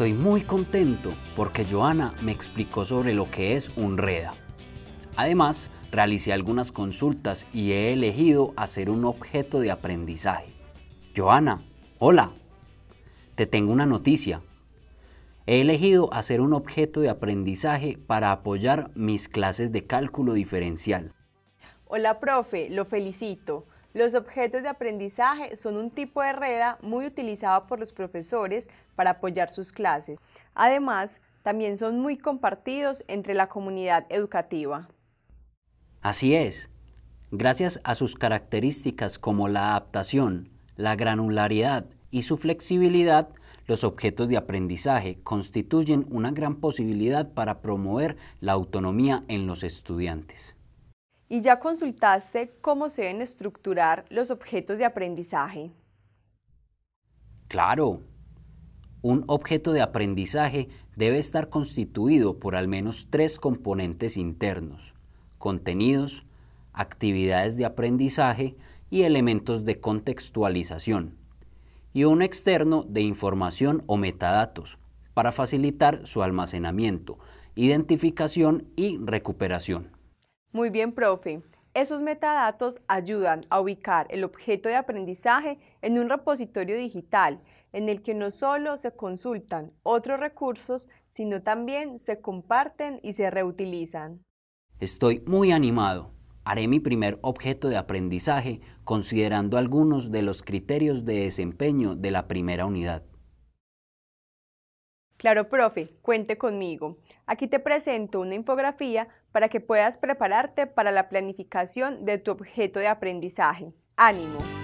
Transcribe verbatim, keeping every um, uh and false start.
Estoy muy contento porque Joana me explicó sobre lo que es un REDA. Además, realicé algunas consultas y he elegido hacer un objeto de aprendizaje. Joana, hola, te tengo una noticia. He elegido hacer un objeto de aprendizaje para apoyar mis clases de cálculo diferencial. Hola, profe, lo felicito. Los objetos de aprendizaje son un tipo de REDA muy utilizado por los profesores para apoyar sus clases. Además, también son muy compartidos entre la comunidad educativa. Así es. Gracias a sus características como la adaptación, la granularidad y su flexibilidad, los objetos de aprendizaje constituyen una gran posibilidad para promover la autonomía en los estudiantes. ¿Y ya consultaste cómo se deben estructurar los objetos de aprendizaje? Claro, un objeto de aprendizaje debe estar constituido por al menos tres componentes internos: contenidos, actividades de aprendizaje y elementos de contextualización, y un externo de información o metadatos para facilitar su almacenamiento, identificación y recuperación. Muy bien, profe. Esos metadatos ayudan a ubicar el objeto de aprendizaje en un repositorio digital en el que no solo se consultan otros recursos, sino también se comparten y se reutilizan. Estoy muy animado. Haré mi primer objeto de aprendizaje considerando algunos de los criterios de desempeño de la primera unidad. Claro, profe, cuente conmigo. Aquí te presento una infografía para que puedas prepararte para la planificación de tu objeto de aprendizaje. ¡Ánimo!